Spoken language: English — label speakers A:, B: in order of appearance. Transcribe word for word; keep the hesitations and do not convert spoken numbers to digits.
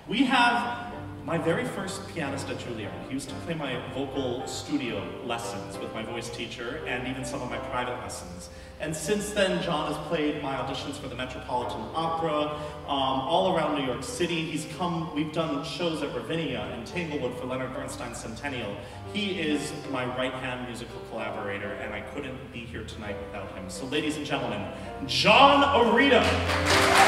A: We have my very first pianist at Julia. He used to play my vocal studio lessons with my voice teacher and even some of my private lessons. And since then, John has played my auditions for the Metropolitan Opera, um, all around New York City. He's come, we've done shows at Ravinia and Tanglewood for Leonard Bernstein's Centennial. He is my right-hand musical collaborator, and I couldn't be here tonight without him. So ladies and gentlemen, John Arida.